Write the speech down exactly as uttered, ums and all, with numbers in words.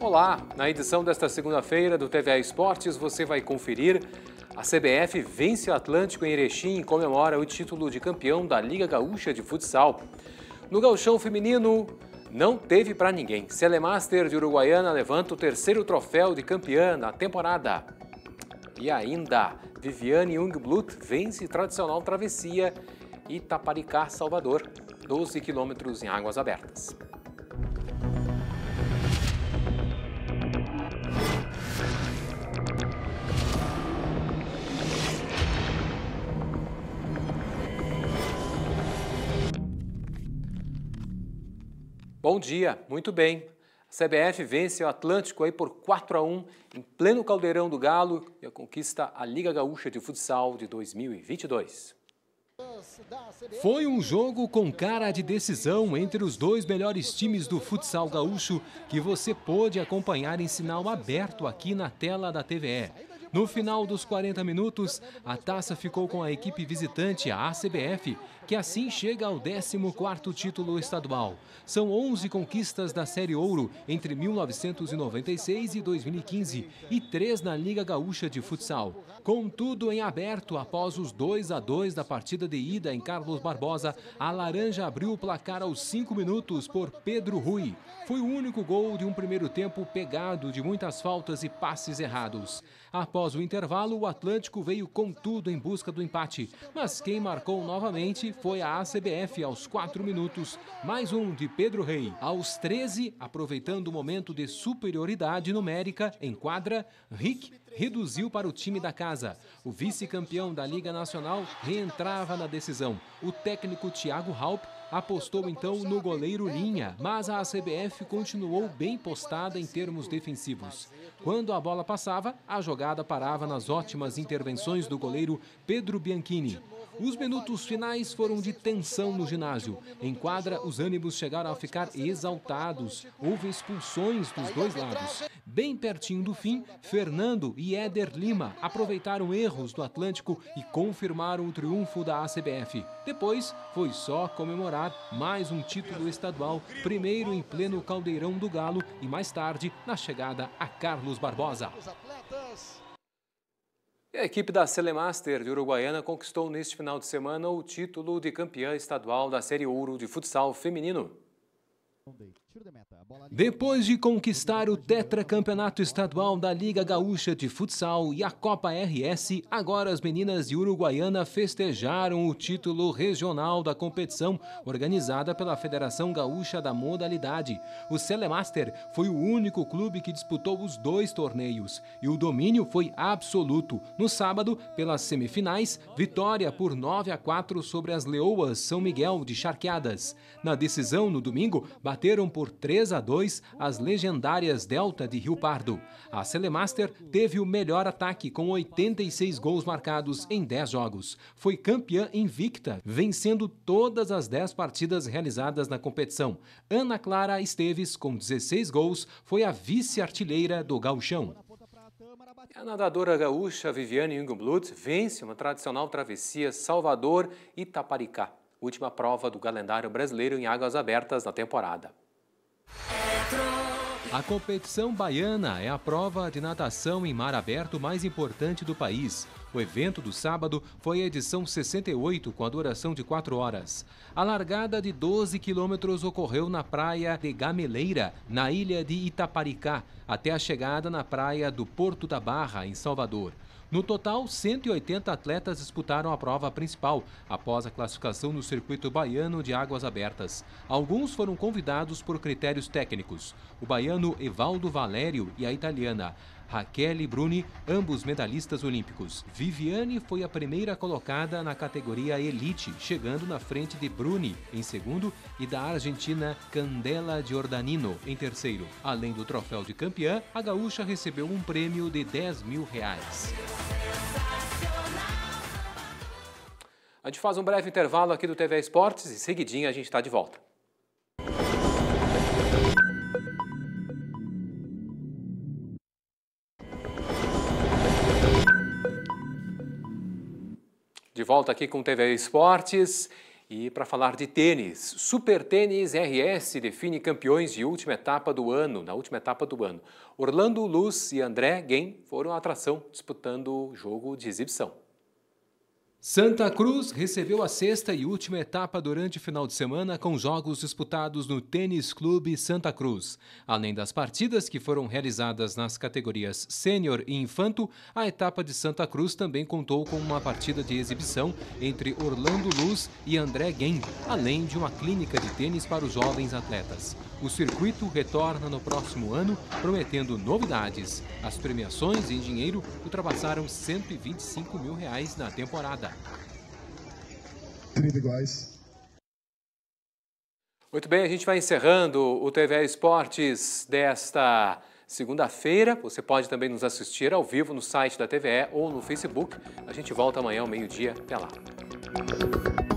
Olá, na edição desta segunda-feira do T V A Esportes você vai conferir: a C B F vence o Atlântico em Erechim e comemora o título de campeão da Liga Gaúcha de Futsal. No gauchão feminino, não teve para ninguém. Celemaster de Uruguaiana levanta o terceiro troféu de campeã na temporada. E ainda, Viviane Jungblut vence tradicional travessia Itaparicá, Salvador, doze quilômetros em águas abertas. Bom dia, muito bem. A C B F vence o Atlântico aí por quatro a um em pleno caldeirão do Galo e conquista a Liga Gaúcha de Futsal de dois mil e vinte e dois. Foi um jogo com cara de decisão entre os dois melhores times do futsal gaúcho que você pôde acompanhar em sinal aberto aqui na tela da T V E. No final dos quarenta minutos, a taça ficou com a equipe visitante, a A C B F, que assim chega ao décimo quarto título estadual. São onze conquistas da Série Ouro entre mil novecentos e noventa e seis e dois mil e quinze e três na Liga Gaúcha de Futsal. Com tudo em aberto, após os dois a dois da partida de ida em Carlos Barbosa, a Laranja abriu o placar aos cinco minutos por Pedro Rui. Foi o único gol de um primeiro tempo pegado de muitas faltas e passes errados. Após o intervalo, o Atlântico veio com tudo em busca do empate, mas quem marcou novamente foi a A C B F aos quatro minutos, mais um de Pedro Rei. Aos treze, aproveitando o momento de superioridade numérica em quadra, Rick reduziu para o time da casa. O vice-campeão da Liga Nacional reentrava na decisão. O técnico Thiago Halp apostou então no goleiro Linha, mas a A C B F continuou bem postada em termos defensivos. Quando a bola passava, a jogada parava nas ótimas intervenções do goleiro Pedro Bianchini. Os minutos finais foram de tensão no ginásio. Em quadra, os ânimos chegaram a ficar exaltados. Houve expulsões dos dois lados. Bem pertinho do fim, Fernando e Éder Lima aproveitaram erros do Atlântico e confirmaram o triunfo da A C B F. Depois, foi só comemorar mais um título estadual, primeiro em pleno caldeirão do Galo e mais tarde na chegada a Carlos Barbosa. E a equipe da Celemaster de Uruguaiana conquistou neste final de semana o título de campeã estadual da Série Ouro de Futsal Feminino. Depois de conquistar o tetracampeonato estadual da Liga Gaúcha de Futsal e a Copa R S, agora as meninas de Uruguaiana festejaram o título regional da competição organizada pela Federação Gaúcha da Modalidade. O Celemaster foi o único clube que disputou os dois torneios e o domínio foi absoluto. No sábado, pelas semifinais, vitória por nove a quatro sobre as Leoas São Miguel de Charqueadas. Na decisão, no domingo, bateram por três a dois as legendárias Delta de Rio Pardo. A Celemaster teve o melhor ataque com oitenta e seis gols marcados em dez jogos. Foi campeã invicta, vencendo todas as dez partidas realizadas na competição. Ana Clara Esteves, com dezesseis gols, foi a vice-artilheira do gauchão. A nadadora gaúcha Viviane Jungblut vence uma tradicional travessia Salvador-Itaparicá, última prova do calendário brasileiro em águas abertas na temporada. A competição baiana é a prova de natação em mar aberto mais importante do país. O evento do sábado foi a edição sessenta e oito, com a duração de quatro horas. A largada de doze quilômetros ocorreu na praia de Gameleira, na ilha de Itaparicá, até a chegada na praia do Porto da Barra, em Salvador. No total, cento e oitenta atletas disputaram a prova principal, após a classificação no circuito baiano de águas abertas. Alguns foram convidados por critérios técnicos. O baiano Evaldo Valério e a italiana Raquel Bruni, ambos medalhistas olímpicos. Viviane foi a primeira colocada na categoria Elite, chegando na frente de Bruni em segundo e da argentina Candela Giordanino em terceiro. Além do troféu de campeã, a gaúcha recebeu um prêmio de dez mil reais. A gente faz um breve intervalo aqui do T V A Esportes e seguidinho a gente está de volta. De volta aqui com o T V A Esportes E para falar de tênis, Super Tênis R S define campeões de última etapa do ano, na última etapa do ano. Orlando Luz e André Guem foram a atração, disputando o jogo de exibição. Santa Cruz recebeu a sexta e última etapa durante o final de semana com jogos disputados no Tênis Clube Santa Cruz. Além das partidas que foram realizadas nas categorias Sênior e Infanto, a etapa de Santa Cruz também contou com uma partida de exibição entre Orlando Luz e André Guem, além de uma clínica de tênis para os jovens atletas. O circuito retorna no próximo ano, prometendo novidades. As premiações em dinheiro ultrapassaram cento e vinte e cinco mil reais na temporada. Muito bem, a gente vai encerrando o T V Esportes desta segunda-feira. Você pode também nos assistir ao vivo no site da T V E ou no Facebook. A gente volta amanhã ao meio-dia. Até lá.